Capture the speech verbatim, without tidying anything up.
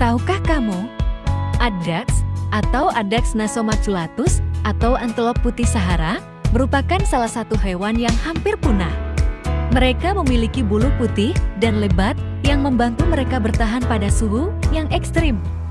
Tahukah kamu, Addax atau Addax nasomaculatus atau antelop putih Sahara merupakan salah satu hewan yang hampir punah. Mereka memiliki bulu putih dan lebat yang membantu mereka bertahan pada suhu yang ekstrim.